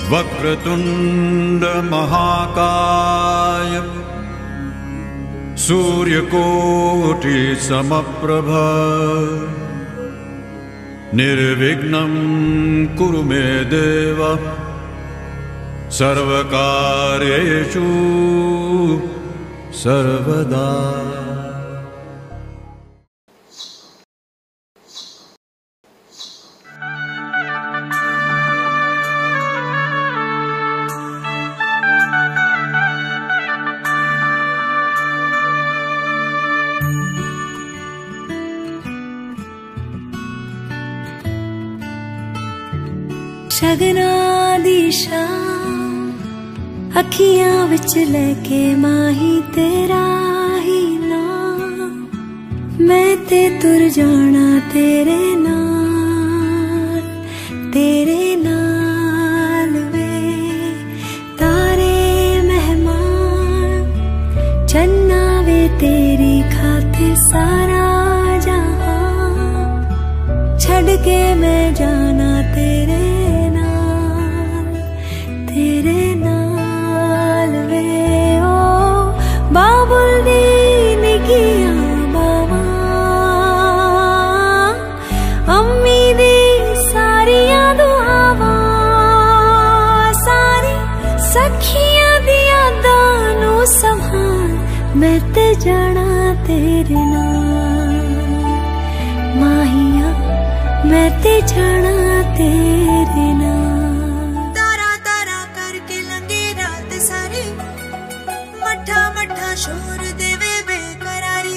वक्रतुंड महाकाय सूर्यकोटि समप्रभ निर्विघ्नं कुरु मे देव सर्वकार्येषु सर्वदा। शगना दी शाम अखियां विच लेके माही तेरा ही नाम, मैं ते तुर जाना तेरे नाल वे। तारे मेहमान चन्ना वे तेरी खातिर सारा जहां, छड़ के मैं जाना तेरे नाल वे। ओ बाबुल दी निगियां बावा अम्मी दी सारियां दुआवां, सारी सखियां दी यादां नू संभाल, मैं ते जाना तेरे नाल माहिया, मैं ते जाना तेरे नाल। शोर देवे बेकरारी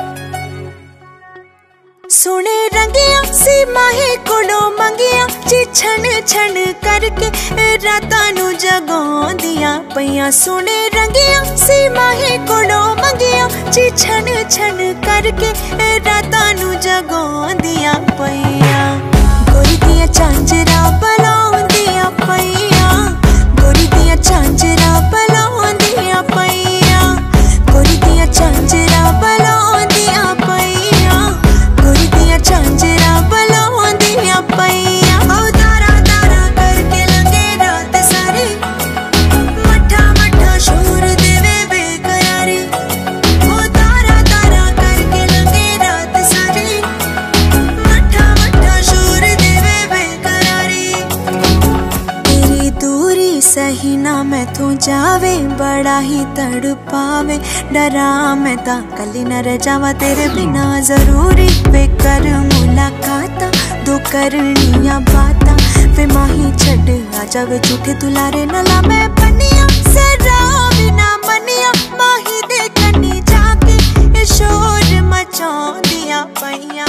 सोने रंगिया सी माही कोलों मंगिया, जी छन छन करके रातां नू जगाउंदियां पईयां। सोने रंगिया सी माही कोलों मंगिया, जी छन छन करके रातां नू जगाउंदियां पईयां। गोरी दियां झांजरां बलाउंदियां पईयां, गोरी दियां झांजरां बलाउंदियां पईयां, गोरी दियां झांजरां बलाउंदियां पईयां, गोरी दियां झांजरां बलाउंदियां पईयां। ओ तारा तारा करके लंघे रात सारी, मठा मठा शोर देवे बेकरारी। ओ तारा तारा करके लंघे रात सारी, मठा मठा शोर देवे बेकरारी। तेरी दूरी सही ना मैथों जावे, बड़ा ही तड़पावे, डरा मैं ता कली न रह जावा तेरे बिना। जरूरी वे कर मुलाकाता, दो करनिया बाता वे माही छड़ आ जावे झूठे दुलारे नला। मैं बनिया सरा बिना मनिया, माही दे कन्नी जाके ये शोर मचाउंदियां पईयां।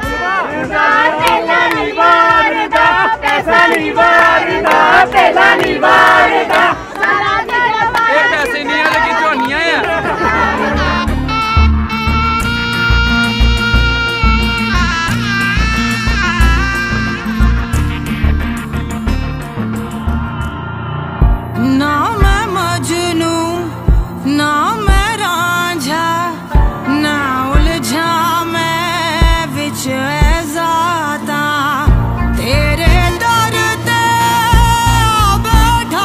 तेला नी वारदा पैसा नी वारदा, तेला नी वारदा पैसे नहीं है लेकिन झोनियां है। ना मैं मजनू ना मैं रांझा, ना उलझा मैं विच ज़ाता, तेरे दर ते बैठा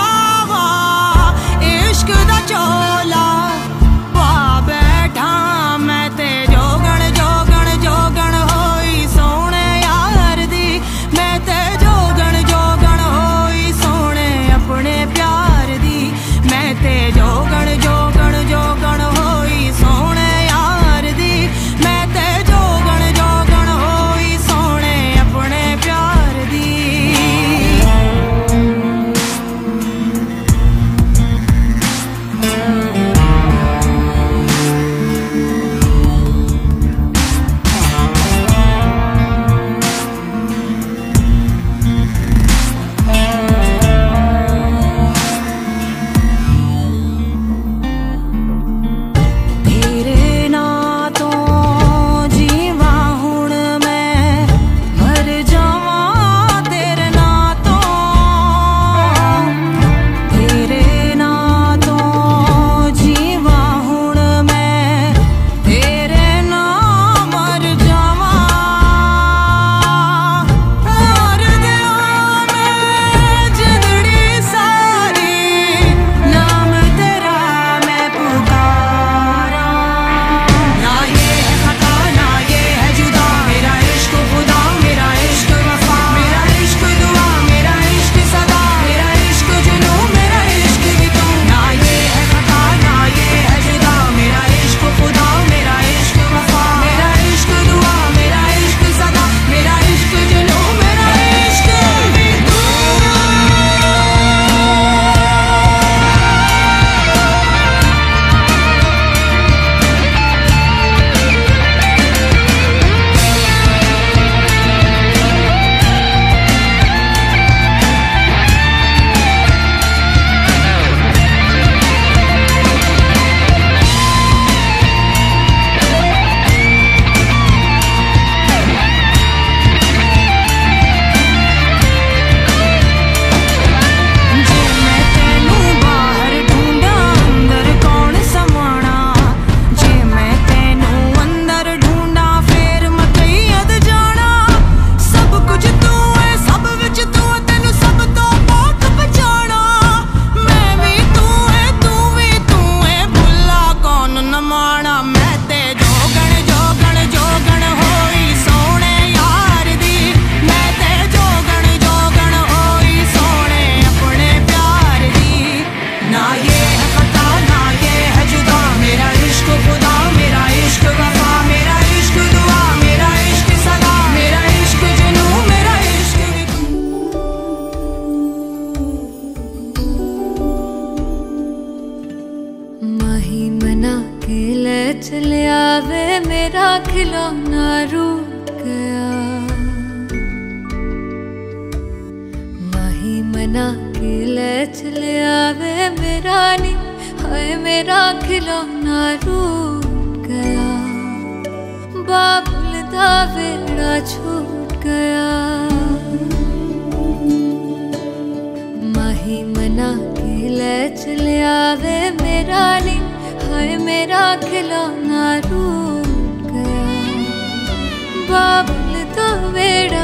चले आवे मेरा खिलौना रूठ गया। माही मना के ले चले आवे मेरा नी, हाय मेरा खिलौना रूठ गया। बाबुल दा वेड़ा छूट गया। माही मना के ले चले आवे मेरा नी, हाय मेरा खिलौना रूठ गया। बाबुल दा वेड़ा